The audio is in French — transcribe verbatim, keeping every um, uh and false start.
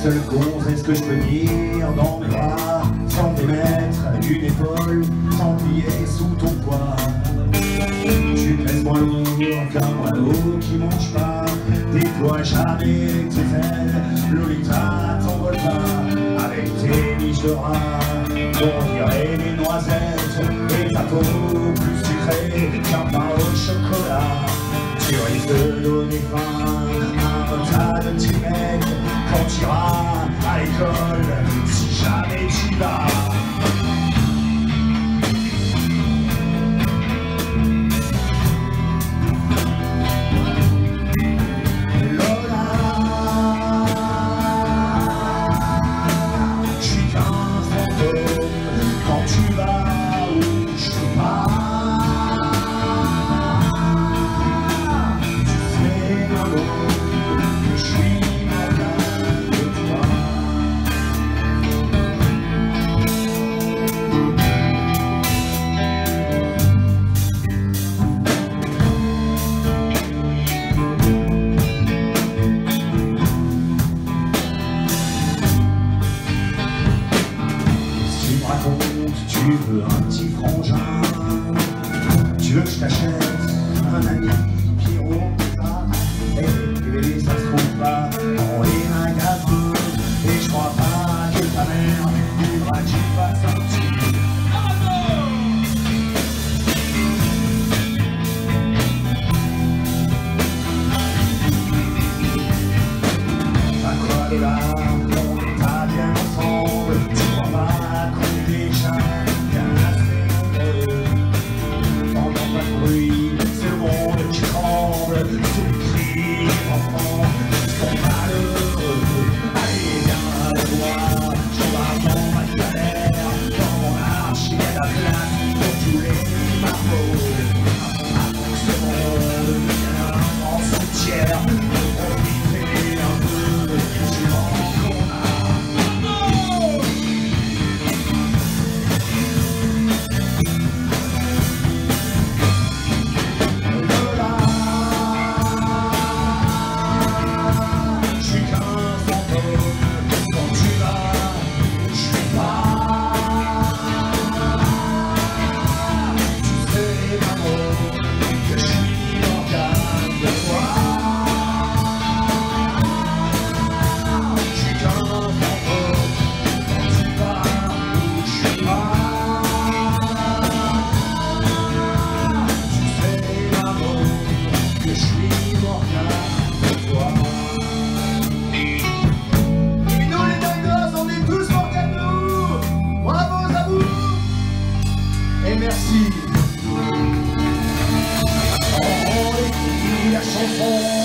seule gonzesse que je peux dire dans mes bras, sans démettre d'une épaule, sans plier sous ton poids. Tu pèses moins lourd qu'un moineau qui mange pas, déploie jamais tes ailes, Lolita t'envole pas, avec tes niches de rat, on dirait des noisettes, et ta peau plus sucrée qu'un pain au chocolat. Tu risques de donner faim à un tas de petits mecs quand tu iras à l'école, si jamais tu vas. Tu veux un petit frangin, tu veux que je t'achète un ami Pierrot, et, et ça se trouve pas dans les magasins, et je crois pas que ta mère voudra que tu fasses un petit à quoi de là, on est pas bien ensemble, tu crois pas qu'on est déjà c'est le monde qui tremble, sous les cris d'enfants qui sont malheureux. Allez, viens le voir, j'en vais dans ma galère, dans mon arche, il y a la place pour tous les marmots. Avant que ce monde devienne en cimetière, pour profiter un peu du vent qu'on a. Merci. On écrit la chanson.